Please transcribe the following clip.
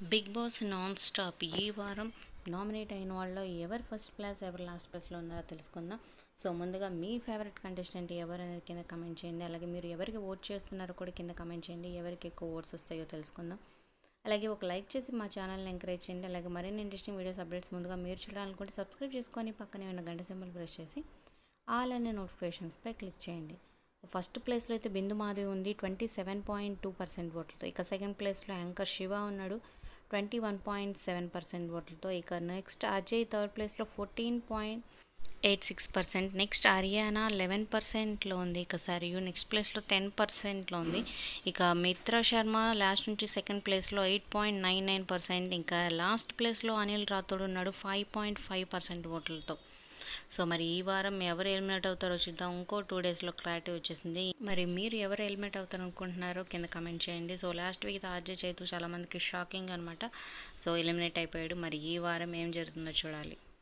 Big boss non stop ఈ వారం nominate అయిన వాళ్ళలో ఎవరు ఫస్ట్ ప్లేస్ ఎవరు లాస్ట్ ప్లేస్లో ఉన్నారో తెలుసుకుందాం. సో ముందుగా మీ ఫేవరెట్ కంటెస్టెంట్ ఎవరు అనేది కింద కమెంట్ చేయండి. అలాగే మీరు ఎవరికి ఓట్ చేస్తున్నారో కూడా కింద కమెంట్ చేయండి. ఎవరికి ఎక్కువ ఓట్స్ వస్తాయో తెలుసుకుందాం. అలాగే ఒక లైక్ చేసి మా ఛానల్ని ఎంకరేజ్ చేయండి. అలాగే మరిన్ని ఇంట్రెస్టింగ్ వీడియోస్ అప్డేట్స్ ముందుగా మీరు చూడాలనుకుంటే సబ్స్క్రైబ్ చేసుకొని పక్కనే ఉన్న గంట సింబల్ ప్రెస్ చేసి ఆల్ అనే నోటిఫికేషన్స్పై క్లిక్ చేయండి. ఫస్ట్ ప్లేస్లో అయితే బిందు మాధవి ఉంది 27.2% ఓట్లతో. ఇక సెకండ్ ప్లేస్లో యాంకర్ శివ ఉన్నాడు 21.7% ఓట్లతో. ఇక నెక్స్ట్ అజయ్ థర్డ్ ప్లేస్లో 14.86%. నెక్స్ట్ అరియానా 11%లో ఉంది. ఇక సరియు నెక్స్ట్ ప్లేస్లో 10%లో ఉంది. ఇక మిత్ర శర్మ లాస్ట్ నుంచి సెకండ్ ప్లేస్లో 8.99%. ఇంకా లాస్ట్ ప్లేస్లో అనిల్ రాథోడ్ ఉన్నాడు 5.5% ఓట్లతో. సో మరి ఈ వారం ఎవరు ఎలిమినేట్ అవుతారో చూద్దాం. ఇంకో 2 డేస్లో క్లారిటీ వచ్చేసింది. మరి మీరు ఎవరు ఎలిమినేట్ అవుతారు అనుకుంటున్నారో కింద కమెంట్ చేయండి. So last week RJ Chaitu చాలామందికి షాకింగ్ అనమాట. సో ఎలిమినేట్ అయిపోయాడు. మరి ఈ వారం ఏం జరుగుతుందో చూడాలి.